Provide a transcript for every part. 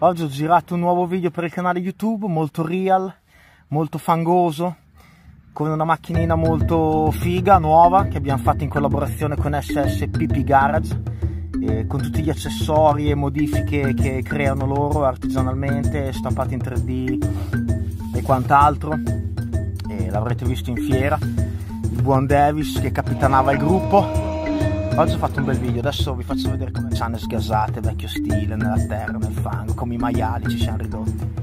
Oggi ho girato un nuovo video per il canale YouTube, molto real, molto fangoso, con una macchinina molto figa, nuova, che abbiamo fatto in collaborazione con SSPP Garage, con tutti gli accessori e modifiche che creano loro artigianalmente, stampati in 3D e quant'altro. L'avrete visto in fiera, il buon Davis che capitanava il gruppo. Oggi ho fatto un bel video, adesso vi faccio vedere come ci hanno sgasate, vecchio stile, nella terra, nel fango, come i maiali ci siamo ridotti.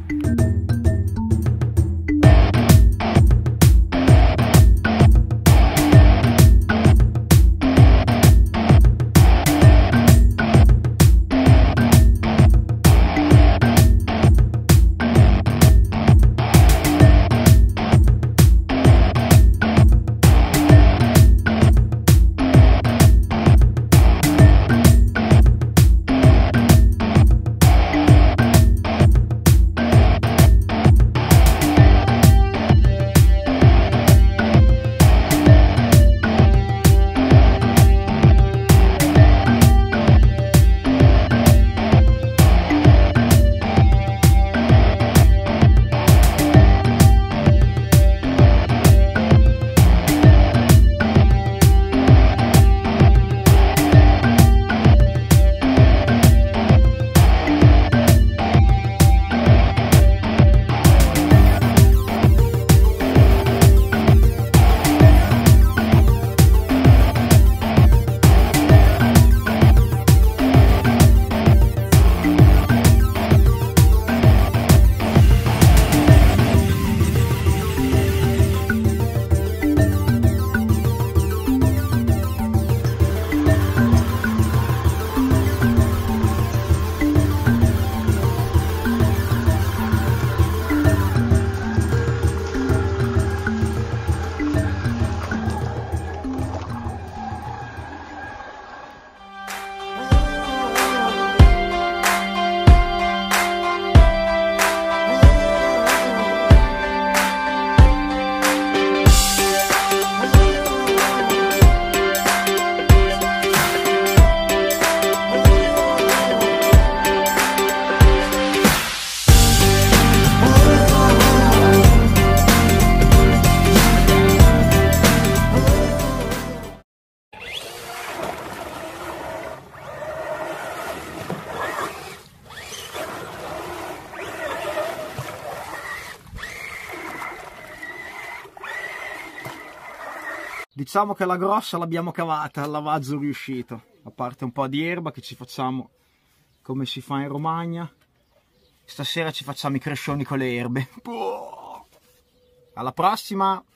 Diciamo che la grossa l'abbiamo cavata, il lavaggio riuscito, a parte un po' di erba che ci facciamo come si fa in Romagna. Stasera ci facciamo i crescioni con le erbe. Alla prossima!